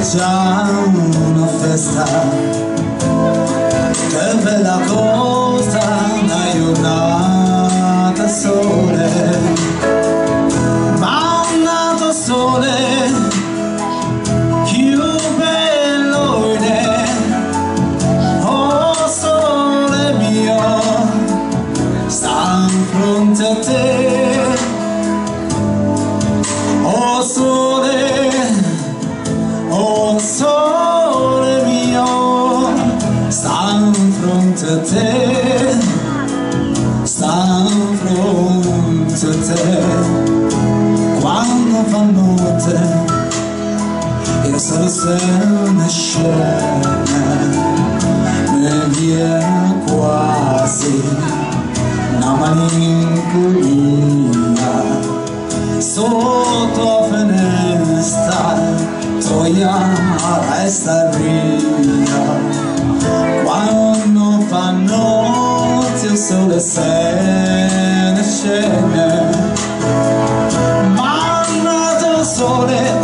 già una festa, che bella cosa, una giornata sole, ma un nato sole più bello di te. Oh sole mio, sta in fronte a te. Oh sole mio, sta in fronte a te, sta in fronte a te. Quando fa notte e il sole se ne scende, mi viene quasi una malinconia. Sotto la finestra toia resta via. Quando fa notte il sole se ne scende, ma nato il sole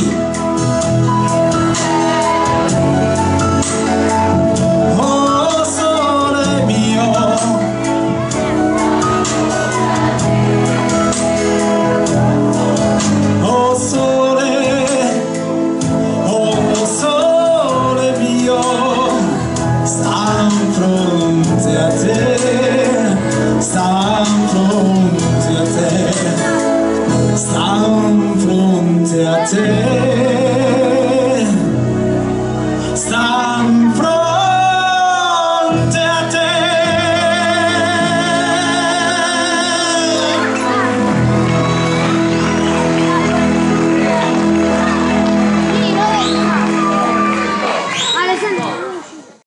sta in fronte a te, sta in fronte a te.